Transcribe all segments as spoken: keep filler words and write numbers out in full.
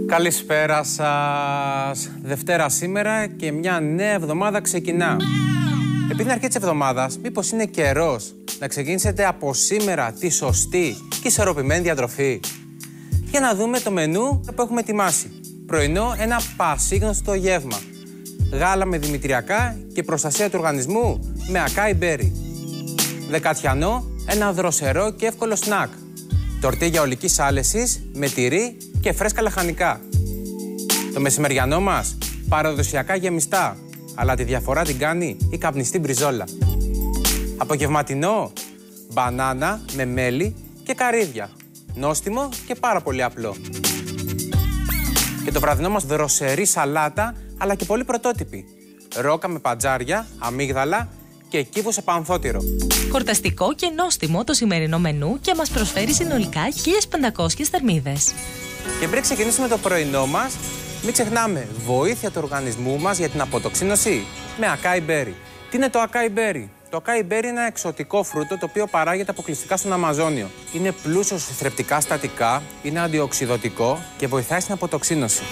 Καλησπέρα σας. Δευτέρα σήμερα και μια νέα εβδομάδα ξεκινά. Επειδή είναι αρχή της εβδομάδας, μήπως είναι καιρός να ξεκινήσετε από σήμερα τη σωστή και ισορροπημένη διατροφή? Για να δούμε το μενού που έχουμε ετοιμάσει. Πρωινό, ένα πασίγνωστο γεύμα. Γάλα με δημητριακά και προστασία του οργανισμού με ακάι μπέρι. Δεκατιανό, ένα δροσερό και εύκολο σνακ. Τορτίγια ολικής άλεσης με τυρί και φρέσκα λαχανικά. Το μεσημεριανό μας, παραδοσιακά γεμιστά, αλλά τη διαφορά την κάνει η καπνιστή μπριζόλα. Απογευματινό, μπανάνα με μέλι και καρύδια. Νόστιμο και πάρα πολύ απλό. Και το βραδινό μας, δροσερή σαλάτα, αλλά και πολύ πρωτότυπη. Ρόκα με πατζάρια, αμύγδαλα και κύβο σε πανθότυρο. Χορταστικό και νόστιμο το σημερινό μενού και μας προσφέρει συνολικά χίλιες πεντακόσιες θερμίδες. Και πριν ξεκινήσουμε το πρωινό μας, μην ξεχνάμε βοήθεια του οργανισμού μας για την αποτοξίνωση με ακάι μπέρι. Τι είναι το ακάι μπέρι? Το ακάι μπέρι είναι ένα εξωτικό φρούτο το οποίο παράγεται αποκλειστικά στον Αμαζόνιο. Είναι πλούσιο σε θρεπτικά συστατικά, είναι αντιοξυδοτικό και βοηθάει στην αποτοξίνωση.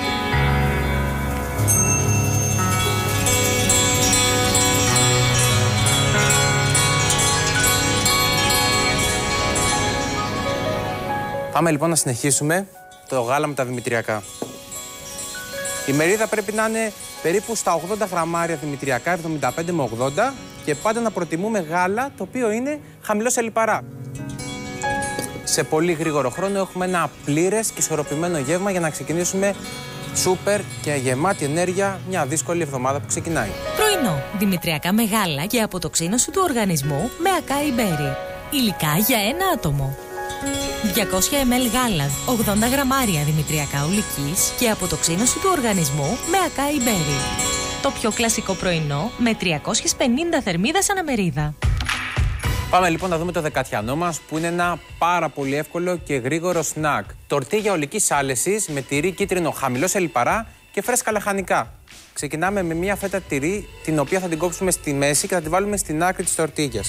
Πάμε λοιπόν να συνεχίσουμε το γάλα με τα δημητριακά. Η μερίδα πρέπει να είναι περίπου στα ογδόντα γραμμάρια δημητριακά, εβδομήντα πέντε με ογδόντα, και πάντα να προτιμούμε γάλα το οποίο είναι χαμηλό σε λιπαρά. Σε πολύ γρήγορο χρόνο έχουμε ένα πλήρες και ισορροπημένο γεύμα για να ξεκινήσουμε σούπερ και γεμάτη ενέργεια μια δύσκολη εβδομάδα που ξεκινάει. Πρωινό, δημητριακά με γάλα και αποτοξίνωση του οργανισμού με ακάι μπέρι. Υλικά για ένα άτομο. διακόσια μιλιλίτρα γάλα, ογδόντα γραμμάρια δημητριακά ολικής και αποτοξίνωση του οργανισμού με ακάι μπέρι. Το πιο κλασικό πρωινό με τριακόσιες πενήντα θερμίδες αναμερίδα. Πάμε λοιπόν να δούμε το δεκατιανό μας, που είναι ένα πάρα πολύ εύκολο και γρήγορο σνακ. Τορτίγια ολικής άλεσης με τυρί κίτρινο χαμηλό σε λιπαρά και φρέσκα λαχανικά. Ξεκινάμε με μια φέτα τυρί, την οποία θα την κόψουμε στη μέση και θα την βάλουμε στην άκρη της τορτίγιας.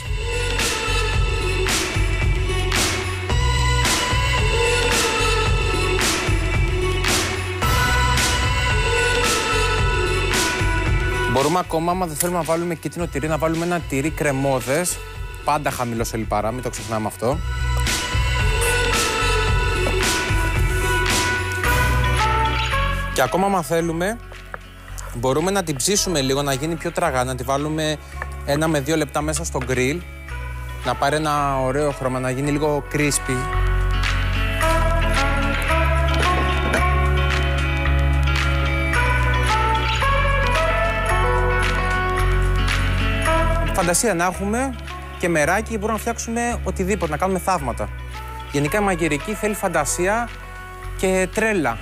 Μπορούμε ακόμα, άμα δεν θέλουμε να βάλουμε κίτρινο τυρί, να βάλουμε ένα τυρί κρεμόδες, πάντα χαμηλό σε λιπαρά, μην το ξεχνάμε αυτό. Και ακόμα, άμα θέλουμε, μπορούμε να την ψήσουμε λίγο, να γίνει πιο τραγά, να τη βάλουμε ένα με δύο λεπτά μέσα στο γκριλ, να πάρει ένα ωραίο χρώμα, να γίνει λίγο crispy. Φαντασία να έχουμε και μεράκι, μπορούμε να φτιάξουμε οτιδήποτε, να κάνουμε θαύματα. Γενικά η μαγειρική θέλει φαντασία και τρέλα.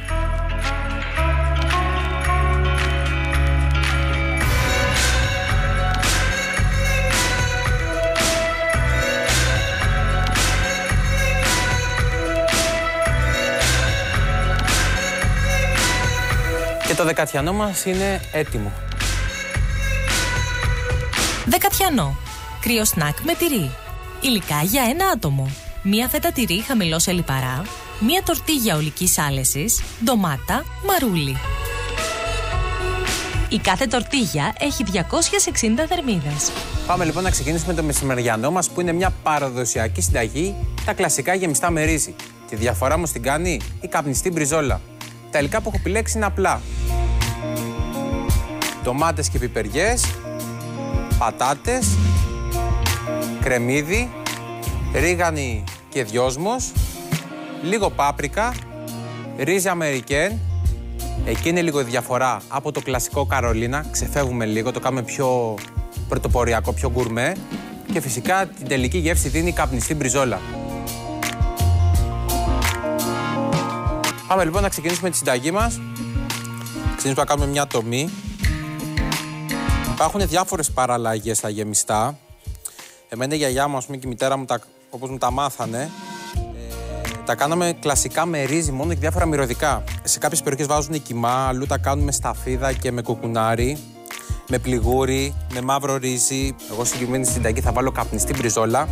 Και το δεκατιανό μας είναι έτοιμο. Δεκατιανό. Κρύο σνακ με τυρί. Υλικά για ένα άτομο. Μία φέτα τυρί χαμηλό σε λιπαρά. Μία τορτίγια ολικής άλεσης. Ντομάτα, μαρούλι. Η κάθε τορτίγια έχει διακόσιες εξήντα θερμίδες. Πάμε λοιπόν να ξεκινήσουμε το μεσημεριανό μας, που είναι μια παραδοσιακή συνταγή, τα κλασικά γεμιστά με ρύζι. Τη διαφορά μου την κάνει η καπνιστή μπριζόλα. Τα υλικά που έχω επιλέξει είναι απλά. Ντομάτες και πιπεριές, πατάτες, κρεμμύδι, ρίγανη και δυόσμος, λίγο πάπρικα, ρύζι αμερικέν. Εκεί είναι λίγο η διαφορά από το κλασικό Καρολίνα. Ξεφεύγουμε λίγο, το κάνουμε πιο πρωτοποριακό, πιο γκουρμέ. Και φυσικά την τελική γεύση δίνει η καπνιστή μπριζόλα. Πάμε λοιπόν να ξεκινήσουμε τη συνταγή μας. Ξεκινήσουμε να κάνουμε μια τομή. Υπάρχουν διάφορες παραλλαγές στα γεμιστά. Εμένα η γιαγιά μου, ας πούμε, και η μητέρα μου, τα, όπως μου τα μάθανε, ε, τα κάναμε κλασικά με ρύζι μόνο και διάφορα μυρωδικά. Σε κάποιες περιοχές βάζουν κιμά, αλλού τα κάνουν με σταφίδα και με κουκουνάρι, με πληγούρι, με μαύρο ρύζι. Εγώ συγκεκριμένη συνταγή θα βάλω καπνιστή μπριζόλα.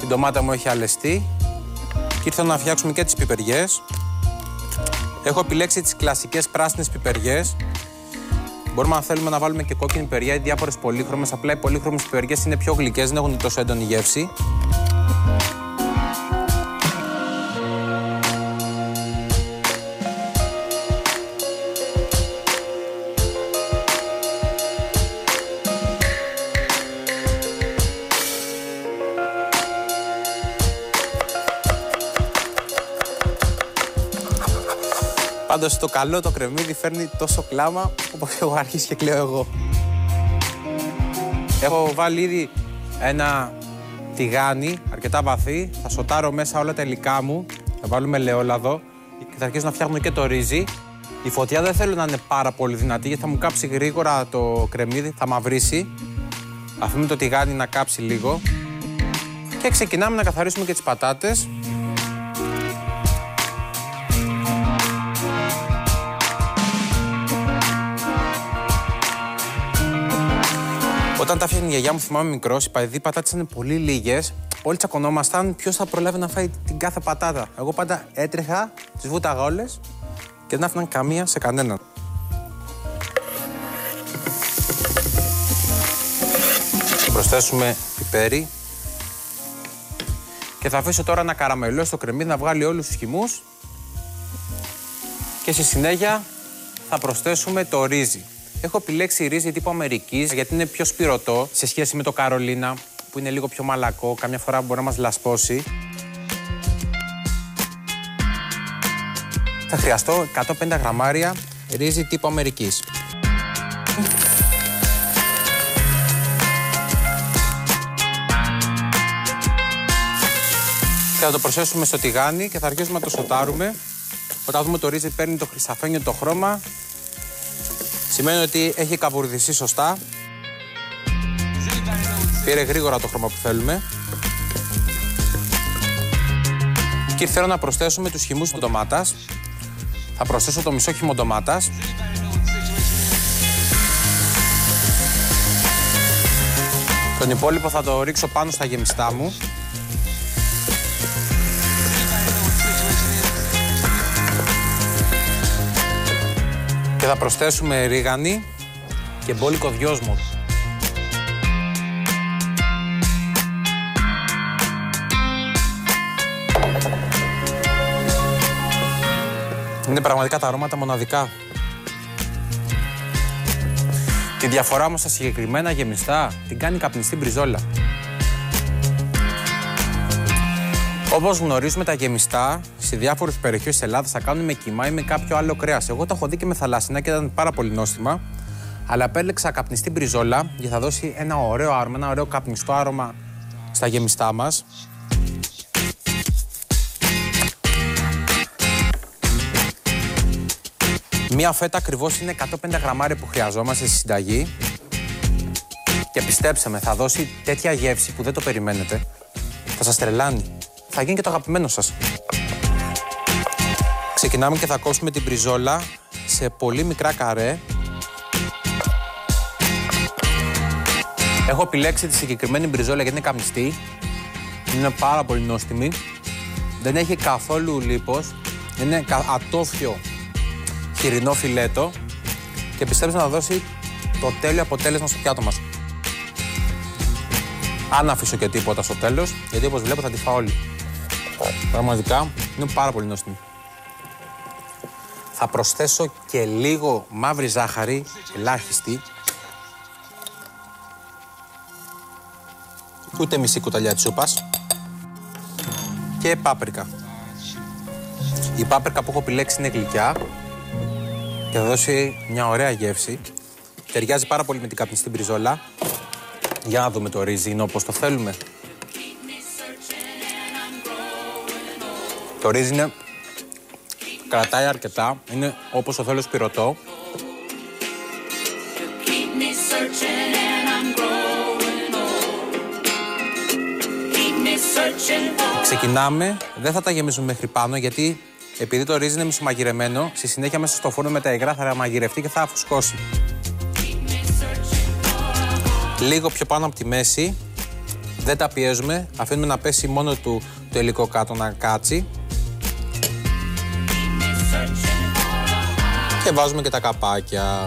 ντομάτα μου έχει αλεστεί και ήρθα να φτιάξουμε και τις πιπεριές. Έχω επιλέξει τις κλασικές πράσινες πιπεριές. Μπορούμε, αν θέλουμε, να βάλουμε και κόκκινη πιπεριά ή διάφορες πολύχρωμες. Απλά οι πολύχρωμες πιπεριές είναι πιο γλυκές, δεν έχουν τόσο έντονη γεύση. Πάντως το καλό το κρεμμύδι φέρνει τόσο κλάμα όπως έχω αρχίσει και κλαίω εγώ. Έχω βάλει ήδη ένα τηγάνι αρκετά βαθύ. Θα σοτάρω μέσα όλα τα υλικά μου. Θα βάλουμε ελαιόλαδο και θα αρχίσω να φτιάχνω και το ρύζι. Η φωτιά δεν θέλω να είναι πάρα πολύ δυνατή γιατί θα μου κάψει γρήγορα το κρεμμύδι, θα μαυρίσει. Αφήνουμε το τηγάνι να κάψει λίγο. Και ξεκινάμε να καθαρίσουμε και τις πατάτες. Όταν τα φτιάχνει η γιαγιά μου, θυμάμαι μικρός, οι παϊδοί πατάτες ήταν πολύ λίγες. Όλοι τσακωνόμασταν ποιος θα προλάβει να φάει την κάθε πατάτα. Εγώ πάντα έτρεχα, τις βούταγα όλες και δεν άφηναν καμία σε κανέναν. Προσθέσουμε πιπέρι και θα αφήσω τώρα να καραμελώσει το κρεμμύδι, να βγάλει όλους τους χυμούς και στη συνέχεια θα προσθέσουμε το ρύζι. Έχω επιλέξει ρύζι τύπου Αμερικής γιατί είναι πιο σπυρωτό σε σχέση με το Καρολίνα που είναι λίγο πιο μαλακό, καμιά φορά μπορεί να μας λασπώσει. Θα χρειαστώ εκατόν πενήντα γραμμάρια ρύζι τύπου Αμερικής. Και θα το προσθέσουμε στο τηγάνι και θα αρχίσουμε να το σοτάρουμε. Όταν δούμε το ρύζι παίρνει το χρυσαφένιο το χρώμα, σημαίνει ότι έχει καβουρδιστεί σωστά. Πήρε γρήγορα το χρώμα που θέλουμε. Και θέλω να προσθέσουμε τους χυμούς της ντομάτας. Θα προσθέσω το μισό χυμό ντομάτας. Τον υπόλοιπο θα το ρίξω πάνω στα γεμιστά μου. Και θα προσθέσουμε ρίγανη και μπόλικο δυόσμο. Είναι πραγματικά τα αρώματα μοναδικά. Τη διαφορά όμως στα συγκεκριμένα γεμιστά την κάνει καπνιστή μπριζόλα. Όπως γνωρίζουμε, τα γεμιστά σε διάφορες περιοχές της Ελλάδας θα κάνουν με κιμά ή με κάποιο άλλο κρέας. Εγώ τα έχω δει και με θαλάσσινα και ήταν πάρα πολύ νόστιμα. Αλλά επέλεξα καπνιστή μπριζόλα γιατί θα δώσει ένα ωραίο άρωμα, ένα ωραίο καπνιστό άρωμα στα γεμιστά μας. Μία φέτα ακριβώς είναι εκατόν πενήντα γραμμάρια που χρειαζόμαστε στη συνταγή. Και πιστέψτε με, θα δώσει τέτοια γεύση που δεν το περιμένετε. Θα σας τρελάνει. Θα γίνει και το αγαπημένο σας. Ξεκινάμε και θα κόψουμε την μπριζόλα σε πολύ μικρά καρέ. Έχω επιλέξει τη συγκεκριμένη μπριζόλα γιατί είναι καπνιστή. Είναι πάρα πολύ νόστιμη. Δεν έχει καθόλου λίπος. Είναι ατόφιο χοιρινό φιλέτο. Και πιστέψτε να δώσει το τέλειο αποτέλεσμα στο πιάτο μας. Αν αφήσω και τίποτα στο τέλος, γιατί όπως βλέπω θα τη φάω όλη. Πραγματικά είναι πάρα πολύ νόστιμη. Θα προσθέσω και λίγο μαύρη ζάχαρη, ελάχιστη. Ούτε μισή κουταλιά της σούπας. Και πάπρικα. Η πάπρικα που έχω επιλέξει είναι γλυκιά και θα δώσει μια ωραία γεύση. Ταιριάζει πάρα πολύ με την καπνιστή μπριζόλα. Για να δούμε το ρύζι, είναι όπως το θέλουμε. Το ρύζι είναι... κρατάει αρκετά, είναι όπως το θέλω σπυρωτό. Ξεκινάμε, δεν θα τα γεμίσουμε μέχρι πάνω γιατί επειδή το ρύζι είναι μισομαγειρεμένο, στη συνέχεια μέσα στο φούρνο με τα υγρά θα μαγειρευτεί και θα φουσκώσει. Λίγο πιο πάνω από τη μέση Δεν τα πιέζουμε, αφήνουμε να πέσει μόνο του το υλικό κάτω να κάτσει. Και βάζουμε και τα καπάκια.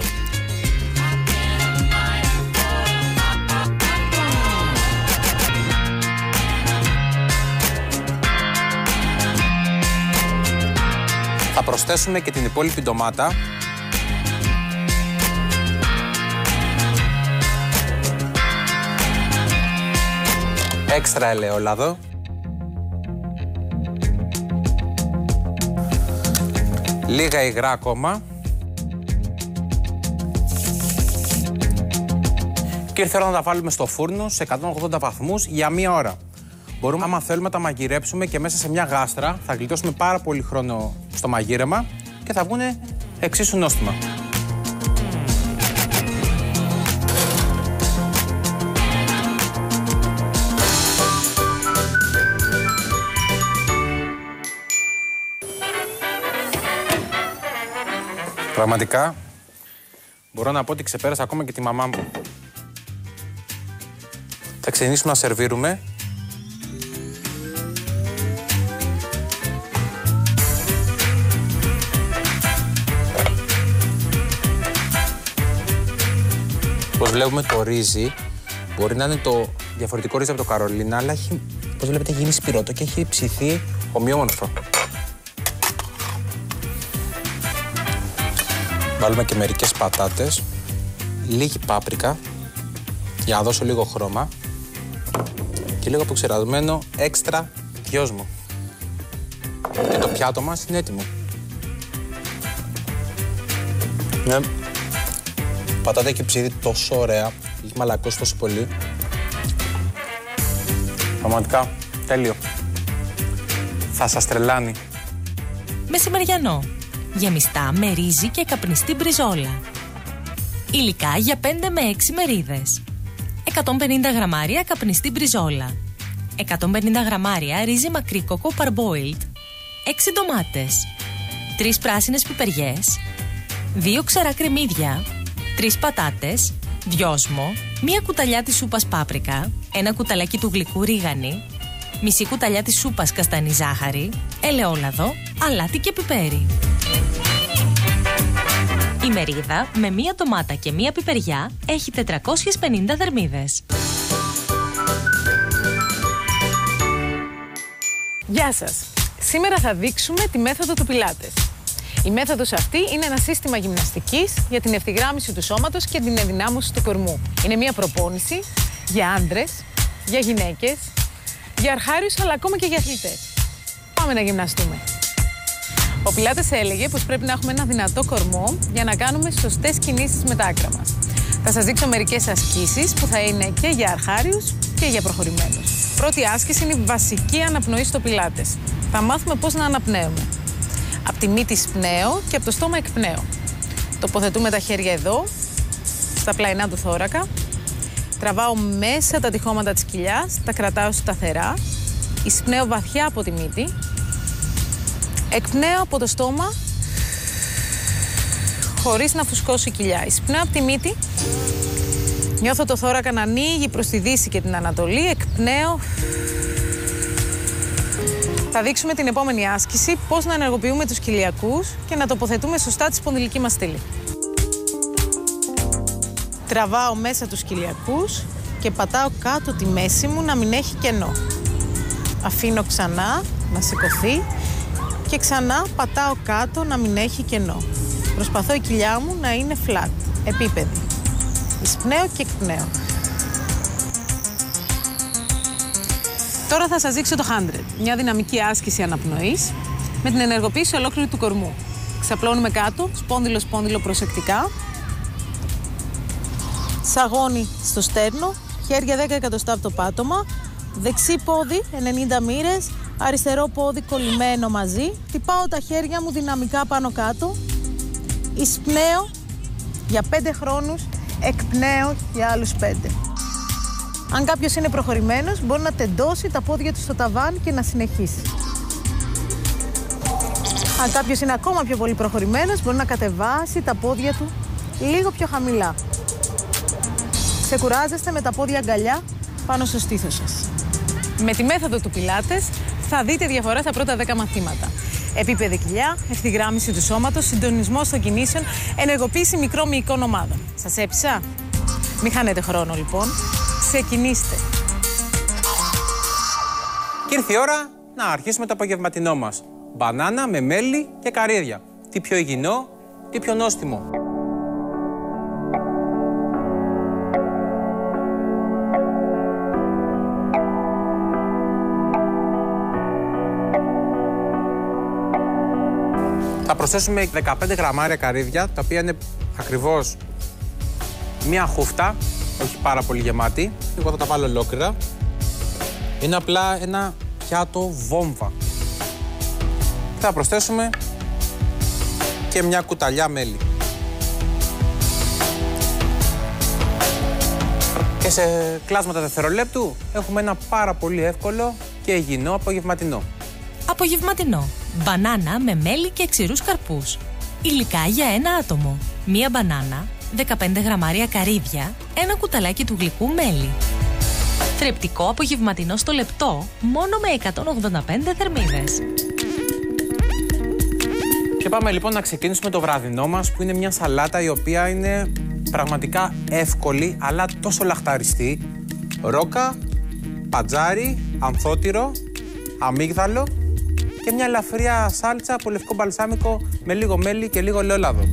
Θα προσθέσουμε και την υπόλοιπη ντομάτα. Έξτρα ελαιόλαδο. Λίγα υγρά ακόμα. Και ήρθε ώρα να τα βάλουμε στο φούρνο σε εκατόν ογδόντα βαθμούς για μία ώρα. Μπορούμε, άμα θέλουμε, να τα μαγειρέψουμε και μέσα σε μια γάστρα. Θα γλιτώσουμε πάρα πολύ χρόνο στο μαγείρεμα και θα βγουν εξίσου νόστιμα. Πραγματικά, μπορώ να πω ότι ξεπέρασα ακόμα και τη μαμά μου. Θα ξεκινήσουμε να σερβίρουμε. Όπως βλέπουμε, το ρύζι μπορεί να είναι το διαφορετικό ρύζι από το Καρολίνα, αλλά έχει, όπως βλέπετε, γίνει σπυρωτό και έχει ψηθεί ομοιόμορφο. Βάλουμε και μερικές πατάτες, λίγη πάπρικα για να δώσω λίγο χρώμα και λίγο αποξηρασμένο έξτρα δυόσμο. Και το πιάτο μας είναι έτοιμο. Ναι. Η πατάτα έχει ψηθεί τόσο ωραία, έχει μαλακώσει τόσο πολύ. Πραγματικά, τέλειο. Θα σας τρελάνει. Μεσημεριανό. Γεμιστά με ρύζι και καπνιστή μπριζόλα. Υλικά για πέντε με έξι μερίδες. εκατόν πενήντα γραμμάρια καπνιστή μπριζόλα. εκατόν πενήντα γραμμάρια ρύζι μακρύκοκο parboiled. έξι ντομάτες. τρεις πράσινες πιπεριές. δύο ξερά κρεμμύδια. τρεις πατάτες. Δυόσμο. μία κουταλιά της σούπας πάπρικα. ένα κουταλάκι του γλυκού ρίγανη. Μισή κουταλιά της σούπας καστανή ζάχαρη. Ελαιόλαδο, αλάτι και πιπέρι. Η μερίδα με μία ντομάτα και μία πιπεριά έχει τετρακόσιες πενήντα θερμίδες. Γεια σας! Σήμερα θα δείξουμε τη μέθοδο του πιλάτες. Η μέθοδος αυτή είναι ένα σύστημα γυμναστικής για την ευθυγράμμιση του σώματος και την ενδυνάμωση του κορμού. Είναι μια προπόνηση για άντρες, για γυναίκες, για αρχάριους αλλά ακόμα και για αθλητές. Πάμε να γυμναστούμε. Ο Πιλάτες έλεγε πως πρέπει να έχουμε ένα δυνατό κορμό για να κάνουμε σωστές κινήσεις με τα άκρα μας. Θα σας δείξω μερικές ασκήσεις που θα είναι και για αρχάριους και για προχωρημένους. Πρώτη άσκηση είναι η βασική αναπνοή στο Πιλάτες. Θα μάθουμε πώς να αναπνέουμε. Από τη μύτη σπνέω και από το στόμα εκπνέω. Τοποθετούμε τα χέρια εδώ, στα πλαϊνά του θώρακα. Τραβάω μέσα τα τυχώματα της κοιλιάς, τα κρατάω σταθερά. Εισπνέω βαθιά από τη μύτη. Εκπνέω από το στόμα, χωρίς να φουσκώσει η κοιλιά. Εισπνέω από τη μύτη. Νιώθω το θώρακα να ανοίγει προς τη δύση και την ανατολή. Εκπνέω. Θα δείξουμε την επόμενη άσκηση πώς να ενεργοποιούμε τους κοιλιακούς και να τοποθετούμε σωστά τη σπονδυλική μας στήλη. Τραβάω μέσα τους κοιλιακούς και πατάω κάτω τη μέση μου να μην έχει κενό. Αφήνω ξανά να σηκωθεί και ξανά πατάω κάτω να μην έχει κενό. Προσπαθώ η κοιλιά μου να είναι flat, επίπεδη. Εισπνέω και εκπνέω. Τώρα θα σας δείξω το χάντρετ, μια δυναμική άσκηση αναπνοής με την ενεργοποίηση ολόκληρου του κορμού. Ξαπλώνουμε κάτω, σπόνδυλο-σπόνδυλο προσεκτικά. Σαγόνι στο στέρνο, χέρια δέκα εκατοστά από το πάτωμα, δεξί πόδι ενενήντα μοίρες, αριστερό πόδι κολλημένο μαζί. Χτυπάω τα χέρια μου δυναμικά πάνω κάτω. Εισπνέω για πέντε χρόνους, εκπνέω για άλλους πέντε. Αν κάποιος είναι προχωρημένος, μπορεί να τεντώσει τα πόδια του στο ταβάνι και να συνεχίσει. Αν κάποιος είναι ακόμα πιο πολύ προχωρημένος, μπορεί να κατεβάσει τα πόδια του λίγο πιο χαμηλά. Ξεκουράζεστε με τα πόδια αγκαλιά πάνω στο στήθος σας. Με τη μέθοδο του Πιλάτες θα δείτε διαφορά στα πρώτα δέκα μαθήματα. Επίπεδη κοιλιά, ευθυγράμμιση του σώματος, συντονισμός των κινήσεων, ενεργοποίηση μικρών μυϊκών ομάδων. Σας έπεισα? Μην χάνετε χρόνο λοιπόν. Ξεκινήστε. Και ήρθε η ώρα να αρχίσουμε το απογευματινό μας. Μπανάνα με μέλι και καρύδια. Τι πιο υγιεινό, τι πιο νόστιμο. Θα προσθέσουμε δεκαπέντε γραμμάρια καρύδια, τα οποία είναι ακριβώς μία χούφτα, όχι πάρα πολύ γεμάτη. Εγώ θα τα βάλω ολόκληρα. Είναι απλά ένα πιάτο βόμβα. Θα προσθέσουμε και μια κουταλιά μέλι. Και σε κλάσματα δευτερολέπτου έχουμε ένα πάρα πολύ εύκολο και υγιεινό απογευματινό. Απογευματινό. Μπανάνα με μέλι και ξηρούς καρπούς. Υλικά για ένα άτομο. Μία μπανάνα, δεκαπέντε γραμμάρια καρύδια, ένα κουταλάκι του γλυκού μέλι. Θρεπτικό απογευματινό στο λεπτό, μόνο με εκατόν ογδόντα πέντε θερμίδες. Και πάμε λοιπόν να ξεκινήσουμε το βραδινό μας, που είναι μια σαλάτα η οποία είναι πραγματικά εύκολη, αλλά τόσο λαχταριστή. Ρόκα, πατζάρι, ανθότυρο, αμύγδαλο και μια ελαφριά σάλτσα από λευκό μπαλσάμικο με λίγο μέλι και λίγο ελαιόλαδο.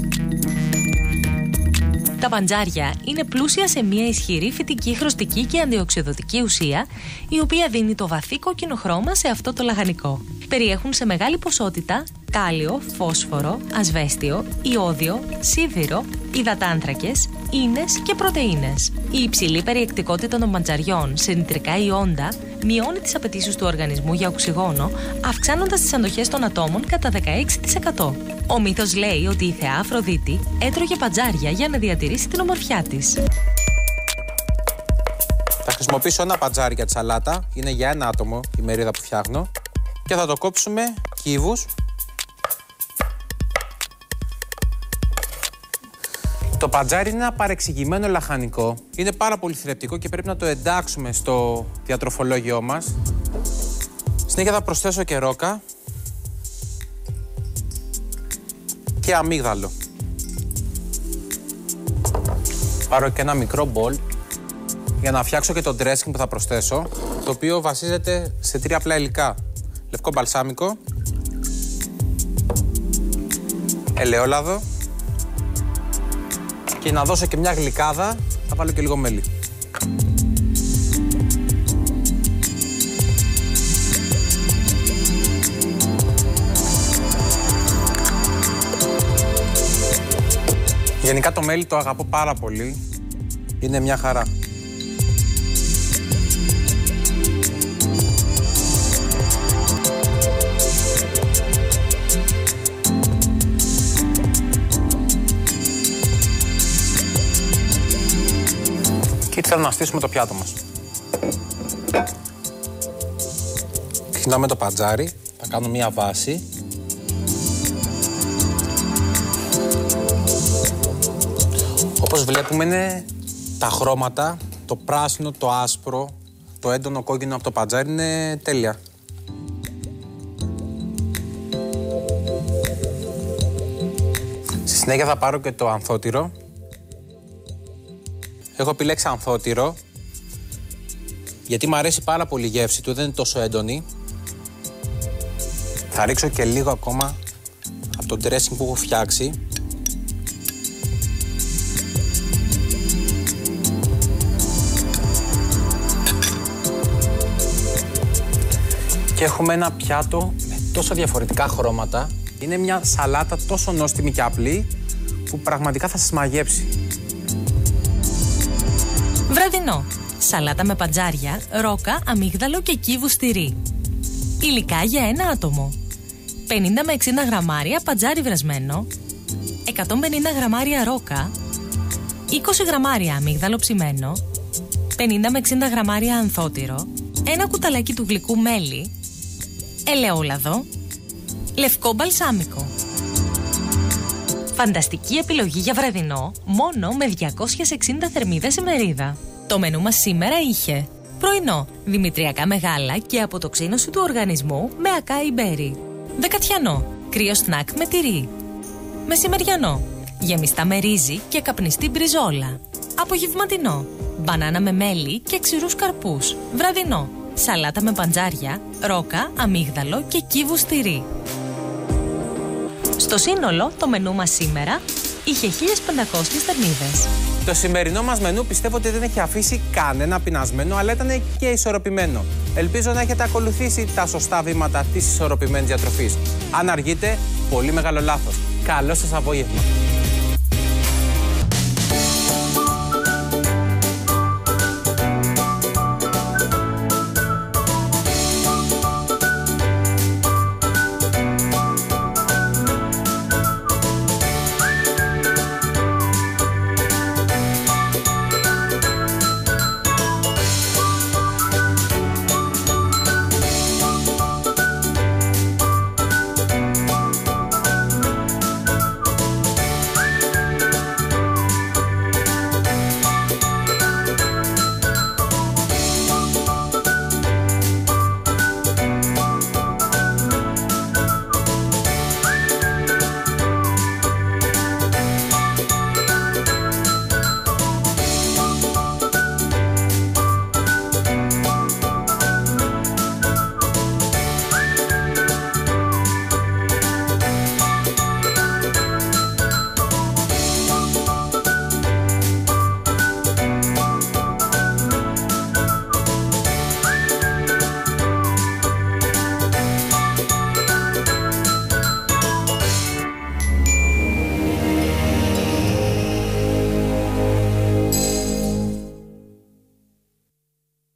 Τα παντζάρια είναι πλούσια σε μια ισχυρή φυτική, χρωστική και αντιοξυδοτική ουσία, η οποία δίνει το βαθύ κόκκινο χρώμα σε αυτό το λαχανικό. Περιέχουν σε μεγάλη ποσότητα κάλιο, φόσφορο, ασβέστιο, ιώδιο, σίδηρο, υδατάνθρακες, ίνες και πρωτεΐνες. Η υψηλή περιεκτικότητα των παντζαριών σε νητρικά ιόντα μειώνει τις απαιτήσεις του οργανισμού για οξυγόνο, αυξάνοντας τις αντοχές των ατόμων κατά δεκαέξι τοις εκατό. Ο μύθος λέει ότι η θεά Αφροδίτη έτρωγε παντζάρια για να διατηρήσει την ομορφιά της. Θα χρησιμοποιήσω ένα παντζάρι για τη σαλάτα. Είναι για ένα άτομο η μερίδα που φτιάχνω. Και θα το κόψουμε κύβους. Το παντζάρι είναι ένα παρεξηγημένο λαχανικό. Είναι πάρα πολύ θρεπτικό και πρέπει να το εντάξουμε στο διατροφολόγιό μας. Συνέχεια θα προσθέσω και ρόκα και αμύγδαλο. Πάρω και ένα μικρό μπολ για να φτιάξω και το dressing που θα προσθέσω, το οποίο βασίζεται σε τρία απλά υλικά. Λευκό μπαλσάμικο, ελαιόλαδο και να δώσω και μια γλυκάδα, θα βάλω και λίγο μέλι. Γενικά το μέλι το αγαπώ πάρα πολύ, είναι μια χαρά. Και έτσι θέλω να στήσουμε το πιάτο μας. Ξεκινάμε το παντζάρι, θα κάνω μία βάση. Όπως βλέπουμε είναι τα χρώματα, το πράσινο, το άσπρο, το έντονο κόκκινο από το παντζάρι είναι τέλεια. Στη συνέχεια θα πάρω και το ανθότυρο. Έχω επιλέξει ανθότυρο, γιατί μου αρέσει πάρα πολύ η γεύση του, δεν είναι τόσο έντονη. Θα ρίξω και λίγο ακόμα από το dressing που έχω φτιάξει. Και έχουμε ένα πιάτο με τόσο διαφορετικά χρώματα. Είναι μια σαλάτα τόσο νόστιμη και απλή που πραγματικά θα σας μαγέψει. Βραδινό. Σαλάτα με παντζάρια, ρόκα, αμύγδαλο και κύβους τυρί. Υλικά για ένα άτομο. πενήντα με εξήντα γραμμάρια παντζάρι βρασμένο, εκατόν πενήντα γραμμάρια ρόκα, είκοσι γραμμάρια αμύγδαλο ψημένο, πενήντα με εξήντα γραμμάρια ανθότυρο, ένα κουταλάκι του γλυκού μέλι, ελαιόλαδο, λευκό μπαλσάμικο. Φανταστική επιλογή για βραδινό, μόνο με διακόσιες εξήντα θερμίδες η μερίδα. Το μενού μας σήμερα είχε πρωινό, δημητριακά μεγάλα και αποτοξίνωση του οργανισμού με ακάι μπέρι. Δεκατιανό, κρύο σνακ με τυρί. Μεσημεριανό, γεμιστά με ρύζι και καπνιστή μπριζόλα. Απογευματινό, μπανάνα με μέλι και ξηρούς καρπούς. Βραδινό, σαλάτα με παντζάρια, ρόκα, αμύγδαλο και κύβους τυρί. Στο σύνολο, το μενού μας σήμερα είχε χίλιες πεντακόσιες θερμίδες. Το σημερινό μας μενού πιστεύω ότι δεν έχει αφήσει κανένα πεινασμένο, αλλά ήταν και ισορροπημένο. Ελπίζω να έχετε ακολουθήσει τα σωστά βήματα αυτής της ισορροπημένης διατροφής. Αν αργείτε, πολύ μεγάλο λάθος. Καλό σας απόγευμα.